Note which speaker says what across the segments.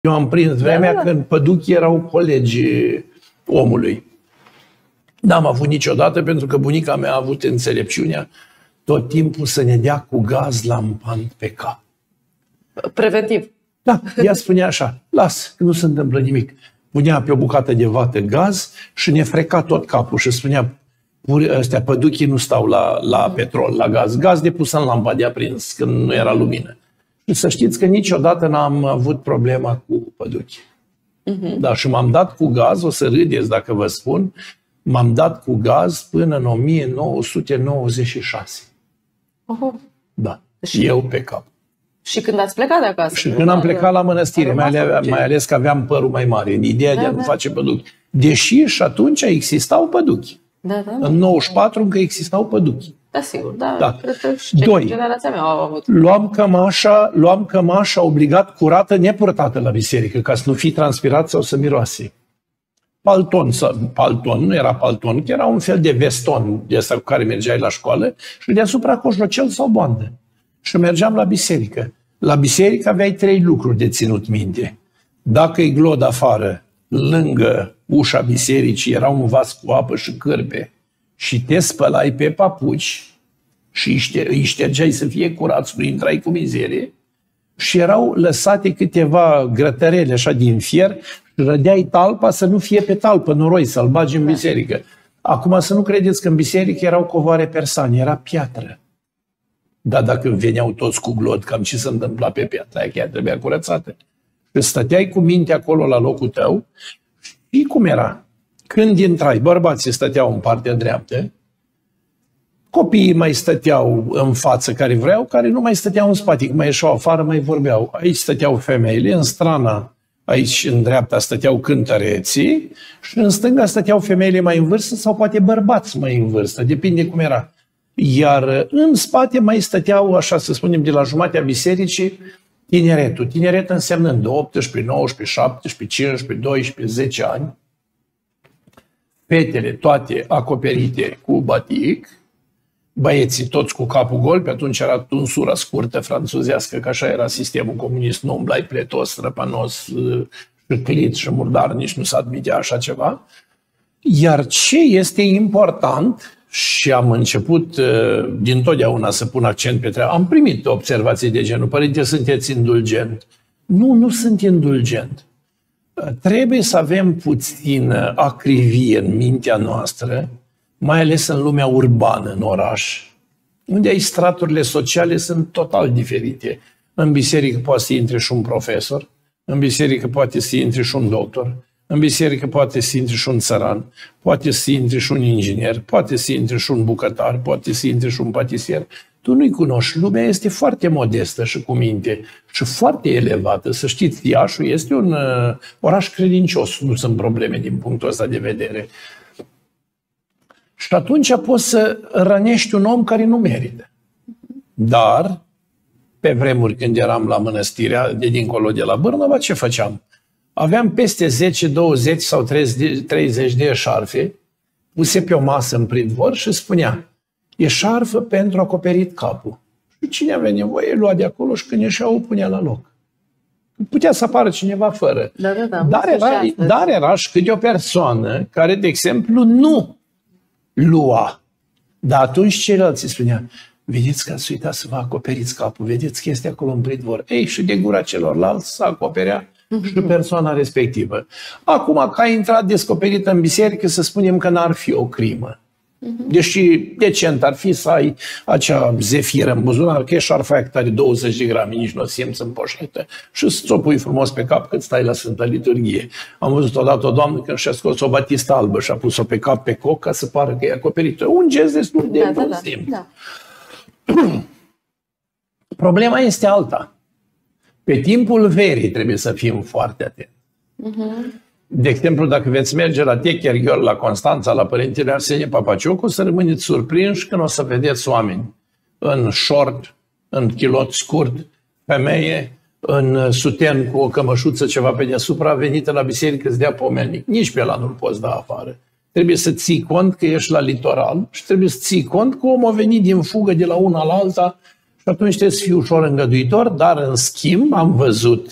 Speaker 1: Eu am prins vremea când păduchii erau colegii omului. N-am avut niciodată, pentru că bunica mea a avut înțelepciunea tot timpul să ne dea cu gaz lampant pe cap.
Speaker 2: Preventiv.
Speaker 1: Da, ea spunea așa, las, că nu se întâmplă nimic. Punea pe o bucată de vată gaz și ne freca tot capul și spunea, ăstea păduchii nu stau la petrol, la gaz. Gaz de pus în lampa de aprins, când nu era lumină. Și să știți că niciodată n-am avut problema cu păduchii. Da, și m-am dat cu gaz, o să râdeți dacă vă spun, m-am dat cu gaz până în 1996. Da, eu pe cap.
Speaker 2: Și când ați plecat de acasă? Și
Speaker 1: când am plecat la mănăstire, mai ales că aveam părul mai mare, în ideea de a nu face păduchi. Deși și atunci existau păduchi. În 94 încă existau păduchi.
Speaker 2: Da, sigur, da. Cred că și generația mea au avut.
Speaker 1: Luam cămașa obligat curată, nepurtată la biserică, ca să nu fii transpirat sau să miroase. Palton, nu era palton, era un fel de veston de ăsta cu care mergeai la școală și deasupra coșlocel sau bandă. Și mergeam la biserică. La biserică aveai 3 lucruri de ținut minte. Dacă e glod afară, lângă ușa bisericii era un vas cu apă și cârpe și te spălai pe papuci și îi ștergeai să fie curați, nu intrai cu mizerie, și erau lăsate câteva grătărele așa din fier și rădeai talpa să nu fie pe talpă noroi, să-l bagi în biserică. Acum să nu credeți că în biserică erau covoare persane, era piatră. Dar dacă veneau toți cu glod, cam ce se întâmpla pe piatra aia, chiar trebuia curățată. Și stăteai cu minte acolo la locul tău și cum era? Când intrai, bărbații stăteau în partea dreaptă, copiii mai stăteau în față care vreau, care nu mai stăteau în spate, mai ieșeau afară, mai vorbeau. Aici stăteau femeile, în strana, aici în dreapta stăteau cântăreții și în stânga stăteau femeile mai în vârstă sau poate bărbați mai în vârstă, depinde cum era. Iar în spate mai stăteau, așa să spunem, de la jumatea bisericii, tineretul. Tineret însemnând de 18, 19, 17, 15, 12, 10 ani. Fetele toate acoperite cu batic, băieții toți cu capul gol, pe atunci era tunsura scurtă franțuzească, că așa era sistemul comunist, nu umblai pletos, răpanos, șclit și murdar, nici nu se admitea așa ceva. Iar ce este important, și am început dintotdeauna să pun accent pe treabă, am primit observații de genul, părinte, sunteți indulgent. Nu sunt indulgent. Trebuie să avem puțină acrivie în mintea noastră, mai ales în lumea urbană, în oraș, unde aici straturile sociale sunt total diferite. În biserică poate să intre și un profesor, în biserică poate să intre și un doctor, în biserică poate să intre și un țăran, poate să intre și un inginer, poate să intre și un bucătar, poate să intre și un patisier. Tu nu-i cunoști. Lumea este foarte modestă și cu minte și foarte elevată. Să știți, Iașul este un oraș credincios. Nu sunt probleme din punctul ăsta de vedere. Și atunci poți să rănești un om care nu merită. Dar, pe vremuri când eram la mănăstirea de dincolo de la Bârnova, ce făceam? Aveam peste 10, 20 sau 30 de eșarfe puse pe o masă în pridvor și spunea eșarfă pentru acoperit capul. Și cine avea nevoie lua de acolo și când ieșea o punea la loc. Putea să apară cineva fără. Dar era și câte o persoană care, de exemplu, nu lua. Dar atunci ceilalți spunea vedeți că ați uitat să vă acoperiți capul, vedeți că este acolo în pridvor. Ei, și de gura celorlalți să acoperea și persoana respectivă. Acum că a intrat descoperită în biserică, să spunem că n-ar fi o crimă. Deși decent ar fi să ai acea zefiră în buzunar, că eșarfa aia cât are 20 de grame, nici nu o simți în poșetă și să o pui frumos pe cap cât stai la Sfânta Liturghie. Am văzut odată o doamnă când și-a scos o batistă albă și a pus-o pe cap pe coc ca să pară că e acoperită. Un gest destul de simplu. Problema este alta. Pe timpul verii trebuie să fim foarte atenți. De exemplu, dacă veți merge la Techergheol, la Constanța, la Părintele Arsenie Papacioc, o să rămâneți surprinși când o să vedeți oameni în short, în kilot scurt, femeie, în suten cu o cămășuță ceva pe deasupra, venită la biserică să dea pomelnic. Nici pe ăla nu-l poți da afară. Trebuie să ții cont că ești la litoral și trebuie să ții cont că omul a venit din fugă de la una la alta și atunci trebuie să fii ușor îngăduitor, dar în schimb am văzut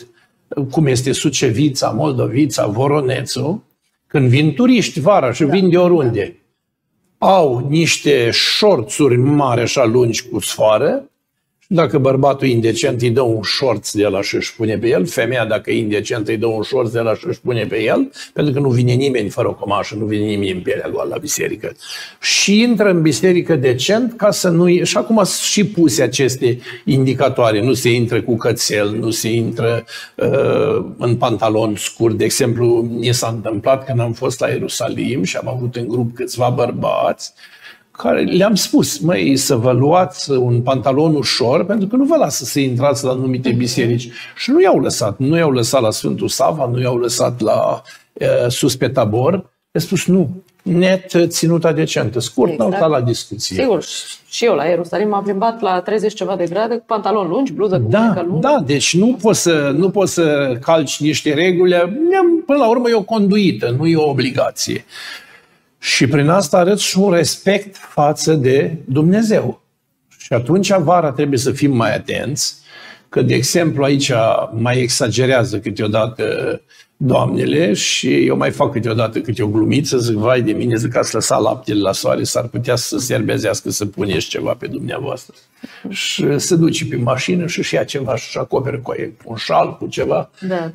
Speaker 1: cum este Sucevița, Moldovița, Voronețul, când vin turiști vara și vin de oriunde, au niște șorțuri mari așa lungi cu sfoară. Dacă bărbatul e indecent, îi dă un șorț de la și își pune pe el. Femeia, dacă e indecentă, îi dă un șorț de la și își pune pe el, pentru că nu vine nimeni fără o cămașă, nu vine nimeni în pielea goală la biserică. Și intră în biserică decent ca să nu... Și acum sunt și puse aceste indicatoare. Nu se intră cu cățel, nu se intră în pantaloni scurt. De exemplu, mi s-a întâmplat când am fost la Ierusalim și am avut în grup câțiva bărbați care le-am spus, măi, să vă luați un pantalon ușor, pentru că nu vă lasă să intrați la anumite biserici. Și nu i-au lăsat. Nu i-au lăsat la Sfântul Sava, nu i-au lăsat la sus pe Tabor. Le-a spus nu, net ținuta decentă, scurt, exact. N-au stat la discuție.
Speaker 2: Sigur, și eu la Ierusalim m-am plimbat la 30 ceva de grade cu pantaloni lungi, bluză cu mânecă lungă.
Speaker 1: Da, deci nu poți să calci niște reguli. Până la urmă e o conduită, nu e o obligație. Și prin asta arăt și un respect față de Dumnezeu. Și atunci vara trebuie să fim mai atenți, că, de exemplu, aici mai exagerează câteodată doamnele și eu mai fac câteodată câte o glumiță, zic, vai de mine, zic, ați lăsat laptele la soare, s-ar putea să se serbezească, să puneți ceva pe dumneavoastră. Și se duce pe mașină și ia ceva și acoperă cu un șal, cu ceva.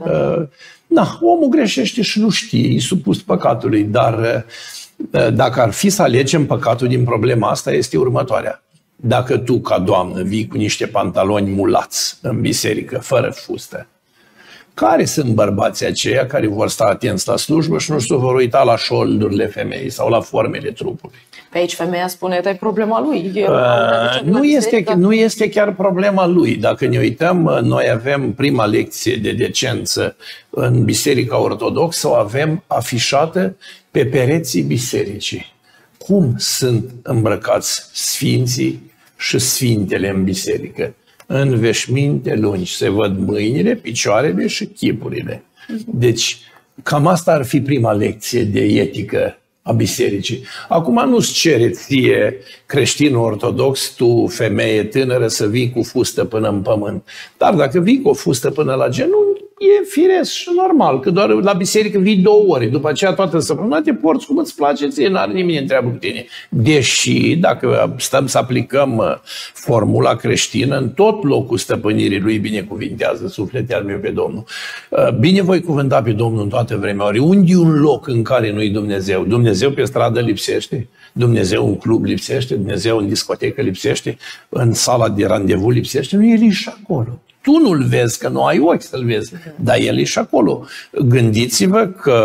Speaker 1: Da, omul greșește și nu știe, e supus păcatului, dar... Dacă ar fi să alegem, păcatul din problema asta este următoarea. Dacă tu, ca doamnă, vii cu niște pantaloni mulați în biserică, fără fustă, care sunt bărbații aceia care vor sta atenți la slujbă și nu se vor uita la șoldurile femeii sau la formele trupului?
Speaker 2: Pe aici femeia spune că e problema lui.
Speaker 1: Nu este chiar problema lui. Dacă ne uităm, noi avem prima lecție de decență în Biserica Ortodoxă, o avem afișată pe pereții bisericii. Cum sunt îmbrăcați sfinții și sfintele în biserică? În veșminte lungi se văd mâinile, picioarele și chipurile. Deci, cam asta ar fi prima lecție de etică a bisericii. Acum nu-ți cere ție, creștin ortodox, tu, femeie tânără, să vii cu fustă până în pământ. Dar dacă vii cu o fustă până la genunchi, e firesc și normal, că doar la biserică vii 2 ore, după aceea toată săptămâna te porți cum îți place ție, n-are nimeni întreabă cu tine. Deși, dacă stăm să aplicăm formula creștină, în tot locul stăpânirii lui binecuvintează sufletul meu pe Domnul. Bine voi cuvânta pe Domnul în toată vremea. Ori unde e un loc în care nu-i Dumnezeu? Dumnezeu pe stradă lipsește? Dumnezeu în club lipsește? Dumnezeu în discotecă lipsește? În sala de randevu lipsește? Nu, El e și acolo. Tu nu-L vezi, că nu ai ochi să-L vezi, dar El e și acolo. Gândiți-vă că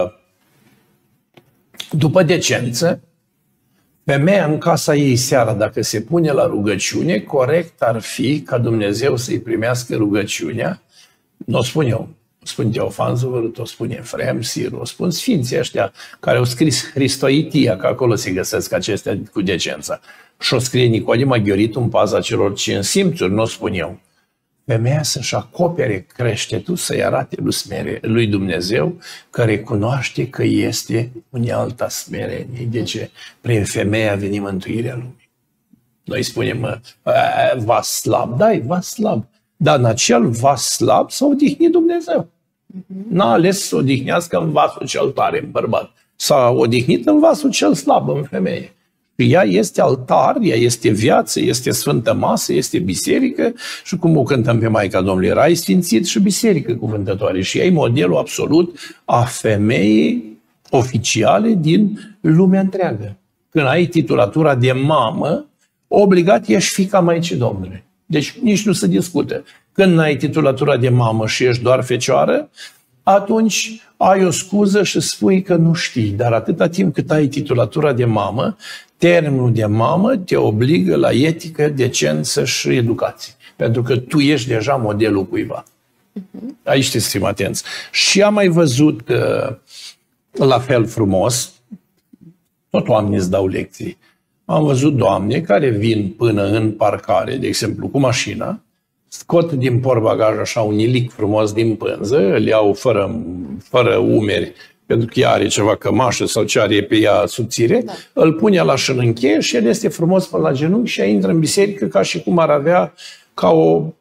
Speaker 1: după decență, femeia în casa ei seara, dacă se pune la rugăciune, corect ar fi ca Dumnezeu să-i primească rugăciunea. Nu o spun eu, o spun Teofan Zuvărut, o spune Efrem Siru, o spun sfinții ăștia care au scris Hristoitia, că acolo se găsesc acestea cu decența. Și o scrie Nicodim Gheoritu în paza celor 5 simțuri, nu o spun eu. Femeia să-și acopere creștetul, să-i arate lui Dumnezeu că recunoaște că este unealta smerenie. De ce? Prin femeie a venit mântuirea lumii. Noi spunem vas slab, da, e vas slab. Dar în acel vas slab s-a odihnit Dumnezeu. N-a ales să odihnească în vasul cel tare, în bărbat. S-a odihnit în vasul cel slab, în femeie. Ea este altar, ea este viață, este sfântă masă, este biserică și cum o cântăm pe Maica Domnului, rai sfințit și biserică cuvântătoare. Și ea e modelul absolut a femeii oficiale din lumea întreagă. Când ai titulatura de mamă, obligat ești fiica Maicii Domnului. Deci nici nu se discută. Când ai titulatura de mamă și ești doar fecioară, atunci ai o scuză și spui că nu știi. Dar atâta timp cât ai titulatura de mamă, termenul de mamă te obligă la etică, decență și educație. Pentru că tu ești deja modelul cuiva. Aici trebuie să fim atenți. Și am mai văzut la fel frumos, tot oamenii îți dau lecții, am văzut doamne care vin până în parcare, de exemplu, cu mașina, scot din portbagaj așa un ilic frumos din pânză, îl iau fără umeri, pentru că ea are ceva cămașă sau ce are pe ea subțire, da. Îl pune la șânîncheie și el este frumos până la genunchi și ea intră în biserică ca și cum ar avea ca o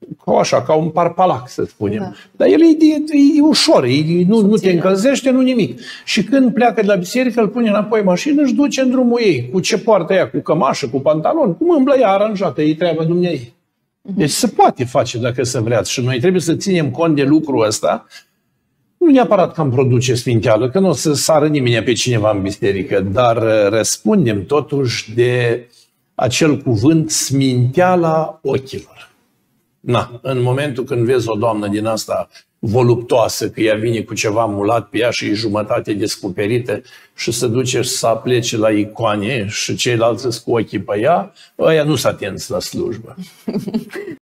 Speaker 1: așa, ca un parpalac, să spunem. Da. Dar el e ușor, nu te încălzește, nu nimic. Și când pleacă de la biserică, îl pune înapoi în mașină, își duce în drumul ei, cu ce poartă ea, cu cămașă, cu pantalon, cum îmblă ea aranjată, e treaba dumneai. Deci se poate face dacă se vrea. Și noi trebuie să ținem cont de lucrul ăsta, nu neapărat că am produce sfinteală, că nu o să sară nimeni pe cineva în biserică, dar răspundem totuși de acel cuvânt sminteala ochilor. Na, în momentul când vezi o doamnă din asta voluptoasă, că ea vine cu ceva mulat pe ea și e jumătate descoperită și se duce să plece la icoane și ceilalți sunt cu ochii pe ea, ăia nu s-a atins la slujbă.